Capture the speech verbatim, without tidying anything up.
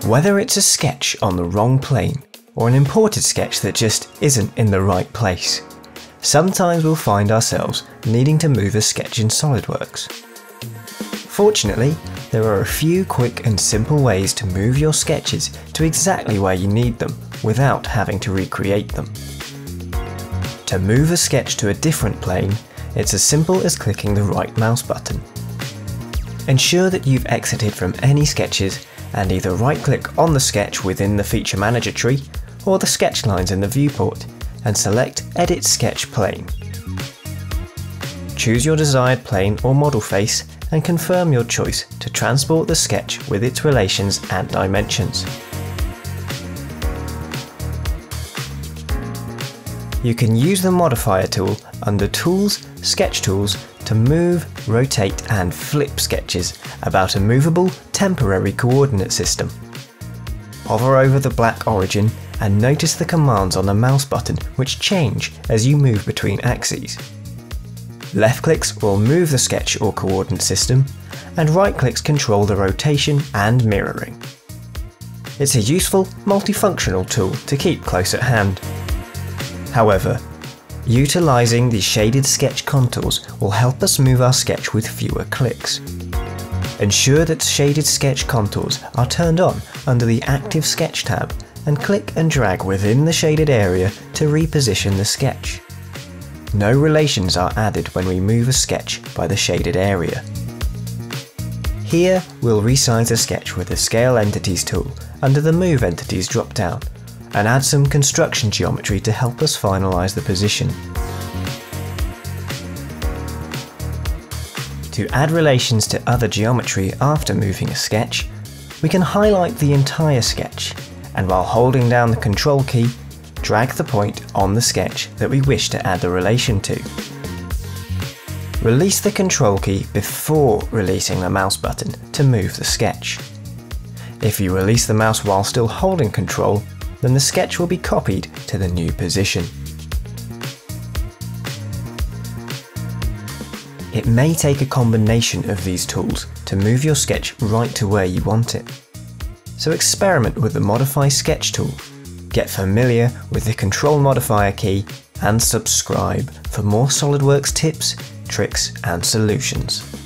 Whether it's a sketch on the wrong plane or an imported sketch that just isn't in the right place, sometimes we'll find ourselves needing to move a sketch in SolidWorks. Fortunately, there are a few quick and simple ways to move your sketches to exactly where you need them without having to recreate them. To move a sketch to a different plane, it's as simple as clicking the right mouse button. Ensure that you've exited from any sketches and either right-click on the sketch within the Feature Manager tree or the sketch lines in the viewport and select Edit Sketch Plane. Choose your desired plane or model face and confirm your choice to transport the sketch with its relations and dimensions. You can use the Modifier tool under Tools, Sketch Tools to move, rotate and flip sketches about a movable, temporary coordinate system. Hover over the black origin and notice the commands on the mouse button which change as you move between axes. Left clicks will move the sketch or coordinate system, and right clicks control the rotation and mirroring. It's a useful, multifunctional tool to keep close at hand. However, utilising the shaded sketch contours will help us move our sketch with fewer clicks. Ensure that shaded sketch contours are turned on under the Active Sketch tab and click and drag within the shaded area to reposition the sketch. No relations are added when we move a sketch by the shaded area. Here we'll resize the sketch with the Scale Entities tool under the Move Entities drop-down and add some construction geometry to help us finalise the position. To add relations to other geometry after moving a sketch, we can highlight the entire sketch, and while holding down the Control key, drag the point on the sketch that we wish to add the relation to. Release the Control key before releasing the mouse button to move the sketch. If you release the mouse while still holding Control, then the sketch will be copied to the new position. It may take a combination of these tools to move your sketch right to where you want it. So experiment with the Modify Sketch tool, get familiar with the Control Modifier key, and subscribe for more SolidWorks tips, tricks and solutions.